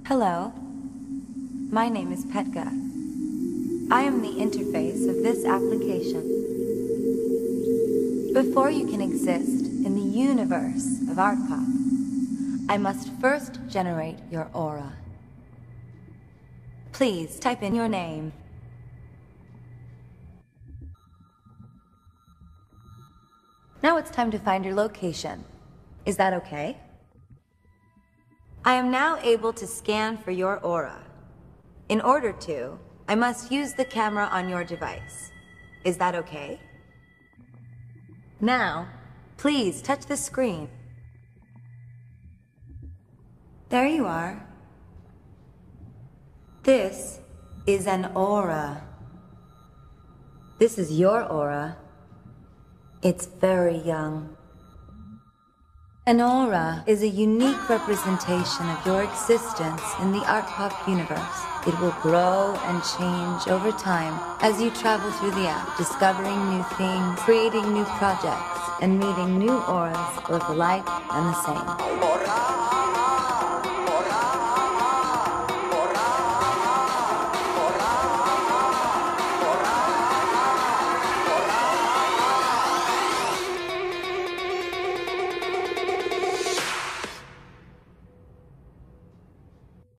Hello, my name is Petka. I am the interface of this application. Before you can exist in the universe of Art Pop, I must first generate your aura. Please type in your name. Now it's time to find your location. Is that okay? I am now able to scan for your aura. In order to, I must use the camera on your device. Is that okay? Now, please touch the screen. There you are. This is an aura. This is your aura. It's very young. An aura is a unique representation of your existence in the Art Pop universe. It will grow and change over time as you travel through the app, discovering new things, creating new projects, and meeting new auras, both alike and the same.